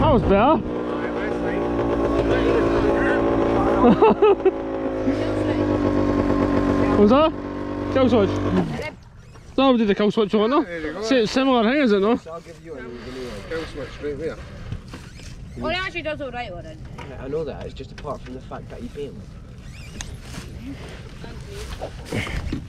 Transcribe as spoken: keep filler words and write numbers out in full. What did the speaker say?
That was better. What was that? Kill switch. No, we did the kill switch on there. It's similar thing, is it no? So I'll give you a kill switch right there. Well, it actually does all right with it. I know that, it's just apart from the fact that you paint it.